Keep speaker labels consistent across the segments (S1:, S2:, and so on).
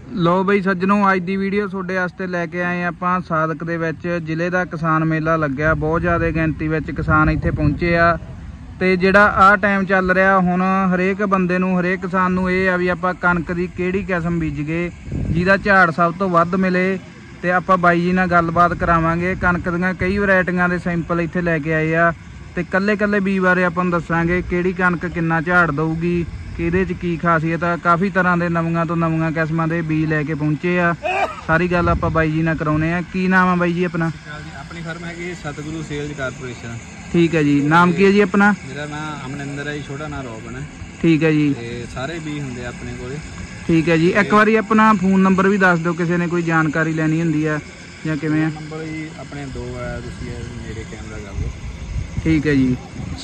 S1: लो बई सज्जनों, अज की वीडियो तुहाडे वास्ते लैके आए आपां सादक दे विच जिले का किसान मेला लग्या। बहुत ज़्यादा गिणती विच किसान इत्थे पहुंचे आ ते जिहड़ा आ टाइम चल रहा हुण हरेक बंदे नूं हरेक किसान नूं इह आ भी आपां कणक दी किहड़ी किस्म बीजीए जिहदा झाड़ सब तो वध मिले ते आपां बाई जी नाल गलबात करावांगे। कणक दीआं कई वैरायटियां दे सैंपल इत्थे लैके आए आ ते कल्ले कल्ले बीज बारे आपां दस्सांगे किहड़ी कणक किन्ना झाड़ दऊगी, किहदे च की खासियत आ। काफ़ी तरह के नवीं तो नवीं किस्मां दे बीज लैके पहुंचे आ। सारी गल आपां बाई जी नाल कराउने आ। की नाम है बाई जी अपना?
S2: अपनी फर्म है सतगुरु सेल्स कारपोरेशन।
S1: ठीक है जी। नाम की है जी अपना?
S2: मेरा नाम अमनिंदर है जी, छोटा नाम रोबन है।
S1: ठीक है जी।
S2: सारे बीज होंगे अपने को।
S1: ठीक है जी। एक बार अपना फोन नंबर भी दस दो, किसी ने कोई जानकारी लैनी होंदी है या किवें?
S2: नंबर जी अपने दो है, मेरे कैमरा कर लो।
S1: ठीक है जी।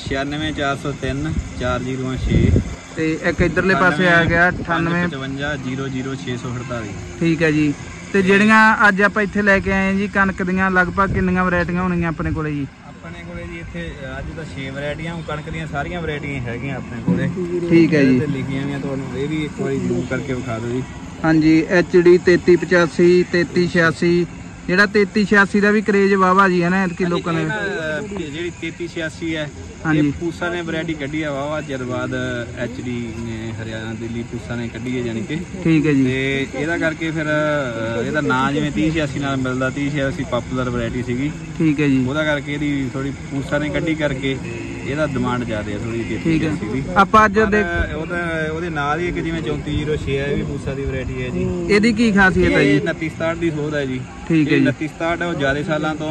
S2: 96 403 406
S1: ते एक इधरले पासे आ गया 98
S2: 55 00 648।
S1: ठीक है जी। ते ਜਿਹੜੀਆਂ ਅੱਜ ਆਪਾਂ ਇੱਥੇ ਲੈ ਕੇ ਆਏ ਜੀ ਕਣਕ ਦੀਆਂ ਲਗਭਗ ਕਿੰਨੀਆਂ ਵੈਰਾਈਟੀਆਂ ਹੋਣਗੀਆਂ ਆਪਣੇ ਕੋਲੇ ਜੀ?
S2: ਆਪਣੇ ਕੋਲੇ ਜੀ ਇੱਥੇ ਅੱਜ ਤਾਂ 6 ਵੈਰਾਈਟੀਆਂ ਕਣਕ ਦੀਆਂ ਸਾਰੀਆਂ ਵੈਰਾਈਟੀਆਂ ਹੈਗੀਆਂ ਆਪਣੇ ਕੋਲੇ।
S1: ਠੀਕ ਹੈ ਜੀ।
S2: ਤੇ ਲਿਖੀਆਂ ਨੇ ਤੁਹਾਨੂੰ ਇਹ ਵੀ ਇੱਕ ਵਾਰੀ ਜ਼ਰੂਰ ਕਰਕੇ ਵਿਖਾ ਦਿਓ ਜੀ।
S1: ਹਾਂਜੀ HD 3385 3386 ਜਿਹੜਾ 3386 ਦਾ ਵੀ ਕਰੇਜ ਵਾਵਾ ਜੀ ਹੈ ਨਾ ਇਤਕੀ ਲੋਕਾਂ ਨੇ।
S2: ਜਿਹੜੀ 3386 ਹੈ
S1: ਹਾਂਜੀ
S2: ਪੂਸਾ ਨੇ ਵੈਰਾਈਟੀ ਕੱਢੀ ਆ ਵਾਵਾ ਚਿਰ ਬਾਅਦ HD ਨੇ ਹਰਿਆਣਾ ਦਿੱਲੀ ਪੂਸਾ ਨੇ ਕੱਢੀ ਹੈ ਜਾਨੀ ਕਿ। ਠੀਕ ਹੈ ਜੀ। ਤੇ ਇਹਦਾ ਕਰਕੇ ਫਿਰ ਇਹਦਾ ਨਾਂ ਜਿਵੇਂ 3086 ਨਾਲ ਮਿਲਦਾ, 3086 ਪਪੂਲਰ ਵੈਰਾਈਟੀ ਸੀਗੀ। ਠੀਕ ਹੈ ਜੀ। ਉਹਦਾ ਕਰਕੇ ਇਹਦੀ ਥੋੜੀ ਪੂਸਾ ਨੇ ਕੱਢੀ ਕਰਕੇ ਇਹਦਾ ਡਿਮਾਂਡ ਜ਼ਿਆਦਾ ਹੈ ਥੋੜੀ। ਠੀਕ ਹੈ। ਆਪਾਂ ਅੱਜ ਉਹਦੇ ਨਾਲ ਹੀ ਇੱਕ ਜਿਵੇਂ 3406 ਹੈ, ਇਹ ਵੀ ਪੂਸਾ ਦੀ ਵੈਰਾਈਟੀ ਹੈ ਜੀ। ਇਹਦੀ ਕੀ ਖਾਸੀਅਤ ਹੈ ਜੀ? 2967 ਦੀ ਸੋਧ ਹੈ ਜੀ। ਠੀਕ ਹੈ ਜੀ। 2967 ਉਹ ਜ਼ਿਆਦਾ ਸਾਲਾਂ ਤੋਂ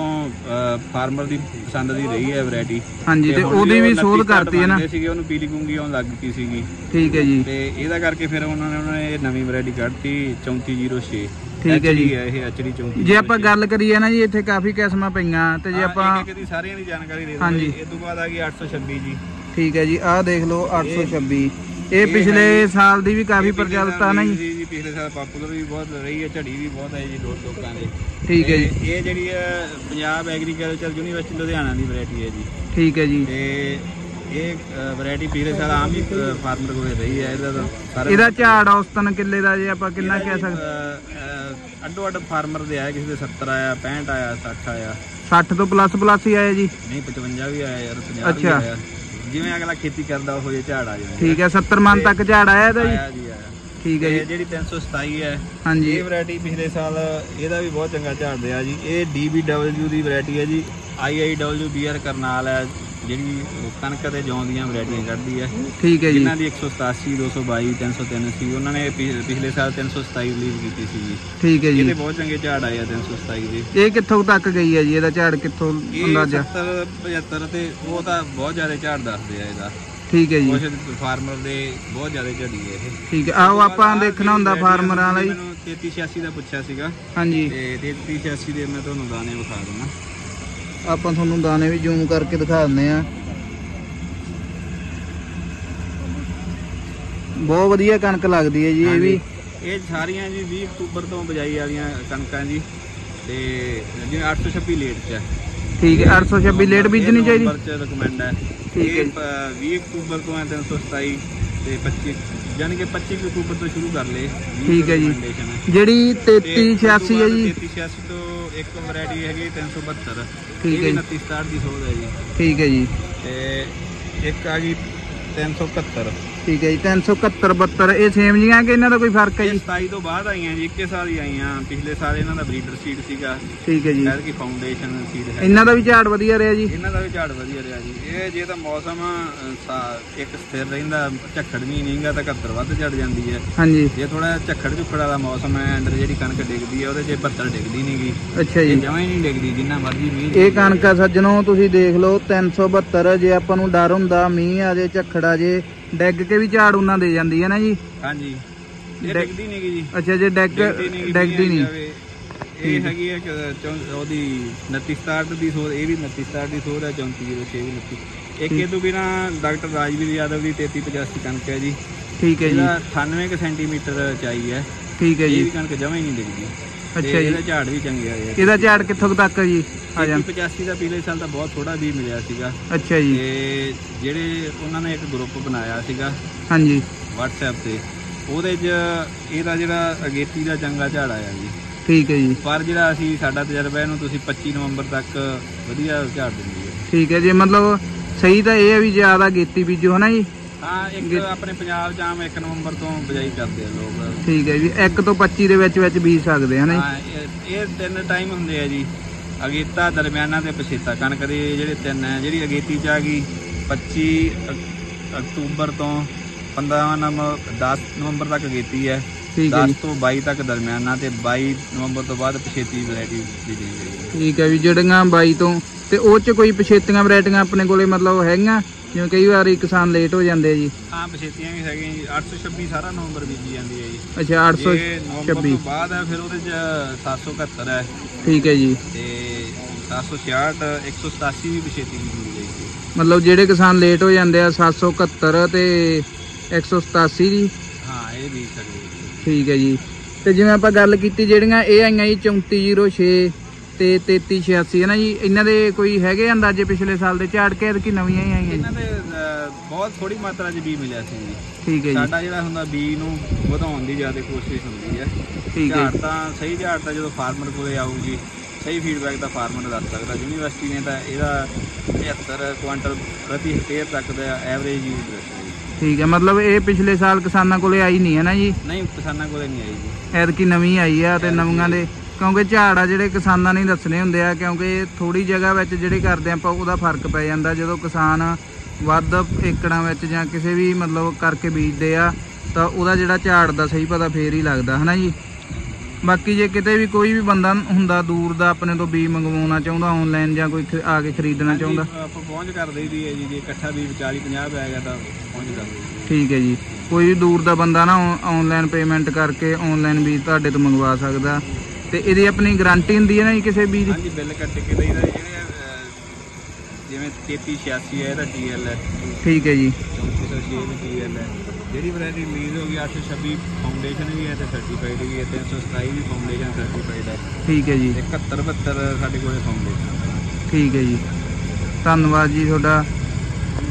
S2: ਫਾਰਮਰ ਦੀ ਪਸੰਦ ਦੀ ਰਹੀ ਹੈ ਵੈਰਾਈਟੀ। ਹਾਂਜੀ। ਤੇ ਉਹਦੀ ਵੀ ਸੋਧ ਕਰਤੀ ਹੈ ਨਾ ਸੀਗੀ, ਉਹਨੂੰ ਪੀਲੀ ਗੁੰਗੀ ਆਉਣ ਲੱਗ ਗਈ ਸੀਗੀ। ਠੀਕ ਹੈ ਜੀ। ਤੇ ਇਹਦਾ ਕਰਕੇ ਫਿਰ ਉਹਨਾਂ ਨੇ ਇਹ ਨਵੀਂ ਵੈਰਾਈਟੀ ਕੱਢਤੀ 3406। ਠੀਕ ਹੈ ਜੀ। ਇਹ HD 34। ਜੇ ਆਪਾਂ ਗੱਲ ਕਰੀਏ ਨਾ ਜੀ ਇੱਥੇ ਕਾਫੀ ਕਿਸਮਾਂ ਪਈਆਂ ਤੇ ਜੇ ਆਪਾਂ ਇਹਦੀ ਸਾਰਿਆਂ ਦੀ ਜਾਣਕਾਰੀ ਦੇ ਦਿੰਦੇ। ਇਸ ਤੋਂ ਬਾਅਦ ਆ ਗਈ 826 ਜੀ। ਠੀਕ ਹੈ ਜੀ। ਆਹ ਦੇਖ ਲਓ 826। ਇਹ ਪਿਛਲੇ ਸਾਲ ਦੀ ਵੀ ਕਾਫੀ ਪ੍ਰਚਲਿਤ ਆ ਨਾ ਜੀ। ਪਿਛਲੇ ਸਾਲ ਪਪੂਲਰ ਵੀ ਬਹੁਤ ਰਹੀ ਹੈ, ਝੜੀ ਵੀ ਬਹੁਤ ਹੈ ਜੀ ਲੋਕਾਂ ਦੇ। ਠੀਕ ਹੈ ਜੀ। ਇਹ ਜਿਹੜੀ ਹੈ ਪੰਜਾਬ ਐਗਰੀਕਲਚਰ ਯੂਨੀਵਰਸਿਟੀ ਲੁਧਿਆਣਾ ਦੀ ਵੈਰਾਈਟੀ ਹੈ ਜੀ। ਠੀਕ ਹੈ ਜੀ। ਤੇ ਇਹ ਵੈਰਾਈਟੀ ਪਿਛਲੇ ਸਾਲ ਆਮ ਹੀ ਫਾਰਮਰ ਕੋਲ ਰਹੀ ਹੈ। ਇਹਦਾ ਝਾੜ ਔਸਤਨ ਕਿੱਲੇ ਦਾ ਜੇ ਆਪਾਂ ਕਿੰਨਾ ਕਹਿ ਸਕਦੇ? ਅੱਡੋ ਅੱਡ ਫਾਰਮਰ ਦੇ ਆਇਆ, ਕਿਸੇ ਦੇ 70 ਆਇਆ, 65 ਆਇਆ, 60 ਆਇਆ। 60 ਤੋਂ ਪਲੱਸ ਹੀ ਆਇਆ ਜੀ? ਨਹੀਂ 55 ਵੀ ਆਇਆ ਯਾਰ, 50 ਵੀ ਆਇਆ। ਜਿਵੇਂ ਅਗਲਾ ਖੇਤੀ ਕਰਦਾ ਉਹ ਜੇ ਝਾੜ ਆ ਜਾਂਦਾ। ਠੀਕ ਹੈ। 70 ਮਣ ਤੱਕ ਝਾੜ ਆਇਆ ਇਹਦਾ ਜੀ? ਠੀਕ ਹੈ ਜੀ। ਜਿਹੜੀ 327 ਹੈ ਹਾਂਜੀ, ਇਹ ਵੈਰਾਈਟੀ ਪਿਛਲੇ ਸਾਲ ਇਹਦਾ ਵੀ ਬਹੁਤ ਚੰਗਾ ਝਾੜ ਰਿਹਾ ਜੀ। ਇਹ DBW ਦੀ ਵੈਰਾਈਟੀ ਹੈ ਜੀ। IIW BR ਕਰਨਾਲ ਹੈ ਜਿਹੜੀ ਕਣਕ ਤੇ ਜੌਂ ਦੀਆਂ ਵੈਰਾਈਟੀਆਂ ਕੱਢਦੀ ਹੈ। ਠੀਕ ਹੈ ਜੀ। ਇਹਨਾਂ ਦੀ 187 222 303 ਸੀ। ਉਹਨਾਂ ਨੇ ਪਿਛਲੇ ਸਾਲ 327 ਰਿਲੀਜ਼ ਕੀਤੀ ਸੀ ਜੀ। ਠੀਕ ਹੈ ਜੀ। ਇਹਦੇ ਬਹੁਤ ਚੰਗੇ ਝਾੜ ਆਏ ਆ 327 ਦੇ। ਇਹ ਕਿੱਥੋਂ ਤੱਕ ਗਈ ਹੈ ਜੀ? ਇਹਦਾ ਝਾੜ ਕਿੱਥੋਂ ਅੰਦਾਜ਼ਾ? 70 75 ਤੇ ਉਹ ਤਾਂ ਬਹੁਤ ਜ਼ਿਆਦਾ ਝਾੜ ਦੱਸਦੇ ਆ ਇਹਦਾ। ਠੀਕ ਹੈ ਜੀ। ਕੁਝ ਫਾਰਮਰ ਦੇ ਬਹੁਤ ਜ਼ਿਆਦਾ ਝੜੀ ਹੈ ਇਹ। ਠੀਕ ਹੈ। ਆਓ ਆਪਾਂ ਦੇਖਣਾ ਹੁੰਦਾ ਫਾਰਮਰਾਂ ਲਈ। ਮੈਨੂੰ 3386 ਦਾ ਪੁੱਛਿਆ ਸੀਗਾ। ਹਾਂਜੀ। ਤੇ 3386 ਦੇ ਮੈਂ ਤੁਹਾਨੂੰ ਦਾਣੇ ਵਿਖਾ ਦਿੰਦਾ। ਆਪਾਂ ਤੁਹਾਨੂੰ ਦਾਣੇ ਵੀ ਜ਼ੂਮ ਕਰਕੇ ਦਿਖਾ ਦਿੰਦੇ ਆ। ਬਹੁਤ ਵਧੀਆ ਕਣਕ ਲੱਗਦੀ ਹੈ ਜੀ ਇਹ ਵੀ। ਇਹ ਸਾਰੀਆਂ ਜੀ 20 ਅਕਤੂਬਰ ਤੋਂ ਬਿਜਾਈ ਵਾਲੀਆਂ ਕਣਕਾਂ ਜੀ। ਤੇ ਜਿਵੇਂ 826 ਲੇਟ ਚ ਹੈ। ਠੀਕ ਹੈ। 826 ਲੇਟ ਬੀਜਣੀ ਚਾਹੀਦੀ ਰਿਕਮੈਂਡ ਹੈ। ਠੀਕ ਹੈ। 20 ਅਕਤੂਬਰ ਤੋਂ ਹੈ 327 ਤੇ 25 ਯਾਨੀ ਕਿ 25 ਅਕਤੂਬਰ ਤੋਂ ਸ਼ੁਰੂ ਕਰ ਲਏ। ਠੀਕ ਹੈ ਜੀ। ਜਿਹੜੀ 3386 ਹੈ ਜੀ, 3386 ਤੋਂ ਇੱਕ ਵੈਰਾਈਟੀ ਹੈਗੀ 372। ਠੀਕ ਹੈ। 2967 ਦੀ ਸੋਧ ਹੈ ਜੀ। ਠੀਕ ਹੈ ਜੀ। ਤੇ ਇੱਕ ਆ ਗਈ 371। ਠੀਕ ਹੈ ਜੀ। 371 72 ਇਹ ਸੇਮ ਜੀਆਂ ਕਿ ਇਹਨਾਂ ਦਾ ਕੋਈ ਫਰਕ ਹੈ ਜੀ? 27 ਤੋਂ ਬਾਅਦ ਆਈਆਂ ਜੀ, ਇੱਕੇ ਸਾਲ ਹੀ ਆਈਆਂ। ਪਿਛਲੇ ਸਾਲ ਇਹਨਾਂ ਦਾ ਬਰੀਡਰ ਸੀਡ ਸੀਗਾ। ਠੀਕ ਹੈ ਜੀ। ਕਿ ਫਾਊਂਡੇਸ਼ਨ ਸੀਡ ਹੈ। ਇਹਨਾਂ ਦਾ ਵੀ ਝਾੜ ਵਧੀਆ ਰਿਹਾ ਜੀ? ਇਹਨਾਂ ਦਾ ਵੀ ਝਾੜ ਵਧੀਆ ਰਿਹਾ ਜੀ। ਇਹ ਜੇ ਤਾਂ ਮੌਸਮ ਇੱਕ ਸਥਿਰ ਰਹਿੰਦਾ, ਝੱਖੜ ਵੀ ਨਹੀਂਗਾ ਤਾਂ 71 ਵੱਧ ਝੜ ਜਾਂਦੀ ਹੈ। ਹਾਂਜੀ। ਜੇ ਥੋੜਾ ਝੱਖੜ ਝੁੱਖੜ ਵਾਲਾ ਮੌਸਮ ਹੈ ਅੰਦਰ ਜਿਹੜੀ ਕਣਕ ਡਿੱਗਦੀ ਹੈ ਉਹਦੇ 'ਚ 72 ਡਿੱਗਦੀ ਨਹੀਂਗੀ। ਅੱਛਾ ਜੀ। ਜਮਾਂ ਹੀ ਨਹੀਂ ਡਿੱਗਦੀ ਜਿੰਨਾ ਮਰਜ਼ੀ ਮੀਂਹ। ਇਹ ਕਣਕ ਆ ਸੱਜਣੋ ਤੁਸੀਂ ਦੇਖ ਲਓ 372। ਜੇ ਆਪਾਂ ਨੂੰ ਡਰ ਹੁੰਦਾ ਮੀਂਹ ਆ ਜੇ ਝੱਖੜ ਆ ਜੇ ਡਿੱਗ ਕੇ ਵੀ ਝਾੜ ਉਹਨਾਂ ਦੇ ਜਾਂਦੀ ਹੈ ਨਾ ਜੀ? ਹਾਂਜੀ। ਇਹ ਡਿੱਗਦੀ ਨਹੀਂਗੀ ਜੀ। ਅੱਛਾ। ਜੇ ਡਿੱਗਦੀ ਨਹੀਂ। ਇਹ ਹੈਗੀ ਹੈ ਉਹਦੀ 2967 ਦੀ ਸੋਧ। ਇਹ ਵੀ 2967 ਦੀ ਸੋਧ ਹੈ। 3406 ਵੀ 29। ਇੱਕ ਇਹ ਤੋਂ ਬਿਨਾਂ ਡਾਕਟਰ ਰਾਜਵੀਰ ਯਾਦਵ ਦੀ 3385 ਕਣਕ ਹੈ ਜੀ। ਠੀਕ ਹੈ ਜੀ। 98 ਸੈਂਟੀਮੀਟਰ ਚਾਈ ਹੈ। ਠੀਕ ਹੈ ਜੀ। ਇਹ ਵੀ ਕਣਕ ਜਮਾਂ ਹੀ ਨਹੀਂ ਡਿੱਗਦੀ। ਅੱਛਾ ਜੀ। ਇਹਦਾ ਝਾੜ ਵੀ ਚੰਗੇ ਆ ਗਿਆ। ਇਹਦਾ ਝਾੜ ਕਿੱਥੋਂ ਤੱਕ ਜੀ? 85 ਦਾ ਪਿਛਲੇ ਸਾਲ ਤਾਂ ਬਹੁਤ ਥੋੜਾ ਵੀ ਮਿਲਿਆ ਸੀਗਾ। ਅੱਛਾ ਜੀ। ਤੇ ਜਿਹੜੇ ਉਹਨਾਂ ਨੇ ਇੱਕ ਗਰੁੱਪ ਬਣਾਇਆ ਸੀਗਾ ਹਾਂਜੀ WhatsApp ਤੇ, ਉਹਦੇ 'ਚ ਇਹਦਾ ਜਿਹੜਾ ਅਗੇਤੀ ਦਾ ਚੰਗਾ ਝਾੜ ਆਇਆ ਜੀ।
S1: ਠੀਕ ਹੈ ਜੀ।
S2: ਪਰ ਜਿਹੜਾ ਅਸੀਂ ਸਾਡਾ ਤਜਰਬਾ ਇਹਨੂੰ ਤੁਸੀਂ 25 ਨਵੰਬਰ ਤੱਕ ਵਧੀਆ ਝਾੜ ਦਿੰਦੀ ਹੈ।
S1: ਠੀਕ ਹੈ ਜੀ। ਮਤਲਬ ਸਹੀ ਤਾਂ ਇਹ ਹੈ ਵੀ ਜ਼ਿਆਦਾ ਅਗੇਤੀ ਬੀਜੋ ਹਨਾ ਜੀ।
S2: ਹਾਂ, ਇੱਕ ਆਪਣੇ ਪੰਜਾਬ 'ਚ ਆਮ 1 ਨਵੰਬਰ ਤੋਂ ਬਿਜਾਈ ਕਰਦੇ ਆ ਲੋਕ।
S1: ਠੀਕ ਹੈ ਜੀ। 1 ਤੋਂ 25 ਦੇ ਵਿੱਚ ਬੀਜ ਸਕਦੇ ਹਨਾ
S2: ਜੀ। ਇਹ 3 ਟਾਈਮ ਹੁੰਦੇ ਆ ਜੀ, ਅਗੇਤਾ, ਦਰਮਿਆਨਾ ਤੇ ਪਛੇਤਾ। ਕਣਕ ਦੇ ਜਿਹੜੇ 3 ਹੈ। ਜਿਹੜੀ ਅਗੇਤੀ 'ਚ ਆ ਗਈ 25 ਅਕਤੂਬਰ ਤੋਂ 10 ਨਵੰਬਰ ਤੱਕ ਅਗੇਤੀ ਹੈ। 10 ਤੋਂ 22 ਤੱਕ ਦਰਮਿਆਨਾ ਤੇ 22 ਨਵੰਬਰ ਤੋਂ ਬਾਅਦ ਪਛੇਤੀ ਵੈਰਾਈਟੀ ਬੀਜਣੀ ਚਾਹੀਦੀ। ਠੀਕ
S1: ਹੈ ਵੀ ਜਿਹੜੀਆਂ 22 ਤੋਂ ਤੇ ਉਹ 'ਚ ਕੋਈ ਪਛੇਤੀਆਂ ਵੈਰਾਈਟੀਆਂ ਆਪਣੇ ਕੋਲੇ ਮਤਲਬ ਹੈਗੀਆਂ, ਜਿਵੇਂ ਕਈ ਵਾਰੀ ਕਿਸਾਨ ਲੇਟ ਹੋ ਜਾਂਦੇ ਆ ਜੀ।
S2: ਹਾਂ, ਪਛੇਤੀਆਂ ਵੀ ਹੈਗੀਆਂ ਜੀ। 826 ਸਾਰਾ ਨਵੰਬਰ ਬੀਜੀ ਜਾਂਦੀ ਹੈ ਜੀ।
S1: ਅੱਛਾ, 826
S2: ਤੋਂ ਬਾਅਦ ਹੈ ਫਿਰ ਉਹਦੇ 'ਚ 771 ਹੈ।
S1: ਠੀਕ ਹੈ ਜੀ।
S2: ਤੇ 766 187 ਵੀ ਪਛੇਤੀ ਬੀਜੀ ਜਾਂਦੀ ਹੈ।
S1: ਮਤਲਬ ਜਿਹੜੇ ਕਿਸਾਨ ਲੇਟ ਹੋ ਜਾਂਦੇ ਆ 771 ਤੇ 187 ਜੀ।
S2: ਹਾਂ, ਇਹ ਬੀਜ ਸਕਦੇ।
S1: ਠੀਕ ਹੈ ਜੀ। ਤੇ ਜਿਵੇਂ ਆਪਾਂ ਗੱਲ ਕੀਤੀ ਜਿਹੜੀਆਂ ਇਹ ਆਈਆਂ ਜੀ 3406 ਤੇ 3386 ਹੈ ਨਾ ਜੀ, ਇਹਨਾਂ ਦੇ ਕੋਈ ਹੈਗੇ ਅੰਦਾਜ਼ੇ ਪਿਛਲੇ ਸਾਲ ਦੇ ਝਾੜ ਕੇ ਕਿ ਨਵੀਆਂ ਹੀ ਆਈਆਂ?
S2: ਇਹਨਾਂ ਦੇ ਬਹੁਤ ਥੋੜੀ ਮਾਤਰਾ 'ਚ ਬੀਜ ਮਿਲਿਆ ਸੀ ਜੀ।
S1: ਠੀਕ ਹੈ ਜੀ।
S2: ਸਾਡਾ ਜਿਹੜਾ ਹੁੰਦਾ ਬੀਜ ਨੂੰ ਵਧਾਉਣ ਦੀ ਜ਼ਿਆਦਾ ਕੋਸ਼ਿਸ਼ ਹੁੰਦੀ ਹੈ।
S1: ਠੀਕ ਹੈ।
S2: ਝਾੜ ਤਾਂ ਸਹੀ ਝਾੜ ਤਾਂ ਜਦੋਂ ਫਾਰਮਰ ਕੋਲੇ ਆਊਗੀ, ਸਹੀ ਫੀਡਬੈਕ ਤਾਂ ਫਾਰਮਰ ਦੱਸ ਸਕਦਾ। ਯੂਨੀਵਰਸਿਟੀ ਨੇ ਤਾਂ ਇਹਦਾ 75 ਕੁਆਂਟਲ ਪ੍ਰਤੀ ਹੈਕਟੇਅਰ ਤੱਕ ਦਾ ਐਵਰੇਜ ਯੂਜ਼ ਦੱਸਿਆ ਜੀ।
S1: ਠੀਕ ਹੈ। ਮਤਲਬ ਇਹ ਪਿਛਲੇ ਸਾਲ ਕਿਸਾਨਾਂ ਕੋਲੇ ਆਈ ਨਹੀਂ ਹੈ ਨਾ ਜੀ?
S2: ਨਹੀਂ, ਕਿਸਾਨਾਂ ਕੋਲੇ ਨਹੀਂ ਆਈ ਜੀ।
S1: ਐਤਕੀ ਨਵੀਂ ਆਈ ਆ ਤੇ ਨਵੀਆਂ ਦੇ ਕਿਉਂਕਿ ਝਾੜ ਆ ਜਿਹੜੇ ਕਿਸਾਨਾਂ ਨੇ ਦੱਸਣੇ ਹੁੰਦੇ ਆ, ਕਿਉਂਕਿ ਥੋੜੀ ਜਗ੍ਹਾ ਵਿੱਚ ਜਿਹੜੇ ਕਰਦੇ ਆਪਾਂ ਉਹਦਾ ਫਰਕ ਪੈ ਜਾਂਦਾ। ਜਦੋਂ ਕਿਸਾਨ ਵੱਧ ਏਕੜਾਂ ਵਿੱਚ ਜਾਂ ਕਿਸੇ ਵੀ ਮਤਲਬ ਕਰਕੇ ਬੀਜਦੇ ਆ ਤਾਂ ਉਹਦਾ ਜਿਹੜਾ ਝਾੜ ਦਾ ਸਹੀ ਪਤਾ ਫੇਰ ਹੀ ਲੱਗਦਾ ਹਨਾ ਜੀ। ਬਾਕੀ ਜੇ ਕਿਤੇ ਵੀ ਕੋਈ ਵੀ ਬੰਦਾ ਹੁੰਦਾ ਦੂਰ ਦਾ ਆਪਣੇ ਤੋਂ ਬੀਜ ਮੰਗਵਾਉਣਾ ਚਾਹੁੰਦਾ ਆਨਲਾਈਨ ਜਾਂ ਕੋਈ ਆ ਕੇ ਖਰੀਦਣਾ ਚਾਹੁੰਦਾ,
S2: ਆਪਾਂ ਪਹੁੰਚ ਕਰ ਦਈਦੀ ਹੈ ਜੀ। ਜੇ ਇਕੱਠਾ ਬੀਜ 40-50 ਪੈ ਗਿਆ ਤਾਂ ਪਹੁੰਚ ਕਰ ਦਈਦੀ।
S1: ਠੀਕ ਹੈ ਜੀ। ਕੋਈ ਵੀ ਦੂਰ ਦਾ ਬੰਦਾ ਨਾ ਆਨਲਾਈਨ ਪੇਮੈਂਟ ਕਰਕੇ ਆਨਲਾਈਨ ਬੀਜ ਤੁਹਾਡੇ ਤੋਂ ਮੰਗਵਾ ਸਕਦਾ। ਤੇ ਇਹਦੀ ਆਪਣੀ ਗਾਰੰਟੀ ਹੁੰਦੀ ਹੈ ਨਾ ਜੀ ਕਿਸੇ ਬੀਜ ਦੀ?
S2: ਹਾਂਜੀ, ਬਿੱਲ ਕੱਟ ਕੇ ਦਈਦਾ। ਜਿਹੜੇ ਜਿਵੇਂ 3386 ਹੈ ਇਹਦਾ TL ਹੈ। ਠੀਕ ਹੈ ਜੀ। 3406 ਵੀ TL ਹੈ। ਜਿਹੜੀ ਵੈਰਾਈਟੀ ਰਿਲੀਜ਼ ਹੋ ਗਈ 826 ਫਾਊਂਡੇਸ਼ਨ ਵੀ ਹੈ ਤੇ ਸਰਟੀਫਾਈਡ ਵੀ ਹੈ। 327 ਵੀ ਫਾਊਂਡੇਸ਼ਨ ਸਰਟੀਫਾਈਡ ਹੈ। ਠੀਕ ਹੈ ਜੀ। 71-72 ਸਾਡੇ ਕੋਲ ਫਾਊਂਡੇਸ਼ਨ। ਠੀਕ ਹੈ ਜੀ। ਧੰਨਵਾਦ ਜੀ ਤੁਹਾਡਾ।